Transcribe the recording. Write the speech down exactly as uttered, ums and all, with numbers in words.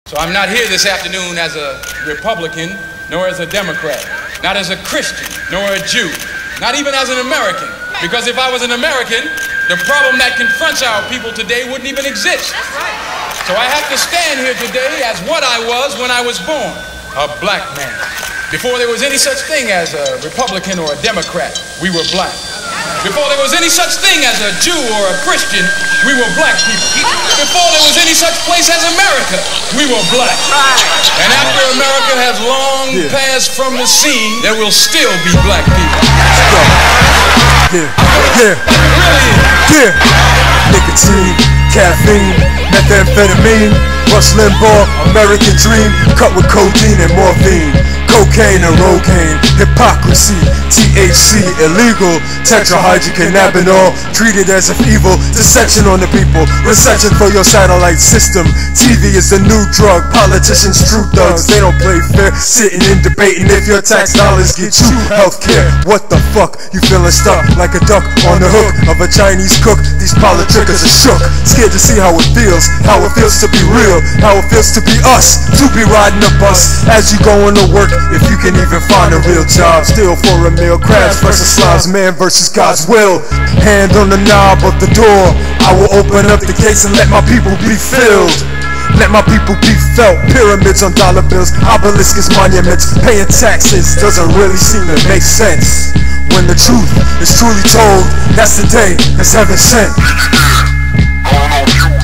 So I'm not here this afternoon as a Republican, nor as a Democrat, not as a Christian, nor a Jew, not even as an American. Because if I was an American, the problem that confronts our people today wouldn't even exist. So I have to stand here today as what I was when I was born, a black man. Before there was any such thing as a Republican or a Democrat, we were black. Before there was any such thing as a Jew or a Christian, we were black people. Before there was any such place as America, we were black. And after America has long yeah. passed from the scene, there will still be black people. Yeah, yeah, really? Yeah. Nicotine, caffeine, methamphetamine, Rush Limbaugh, American dream, cut with codeine and morphine. Cocaine and rogaine, hypocrisy, T H C, illegal, tetrahydrocannabinol, treated as if evil, dissection on the people, reception for your satellite system. T V is the new drug, politicians true thugs, they don't play fair, sitting and debating if your tax dollars get you healthcare. What the fuck, you feeling stuck like a duck on the hook of a Chinese cook? These politrickers are shook, scared to see how it feels, how it feels to be real, how it feels to be us, to be riding a bus as you going to work. If you can even find a real job, steal for a meal, crabs versus slobs, man versus God's will. Hand on the knob of the door, I will open up the gates and let my people be filled. Let my people be felt. Pyramids on dollar bills, obelisks, monuments. Paying taxes doesn't really seem to make sense. When the truth is truly told, that's the day that's heaven sent.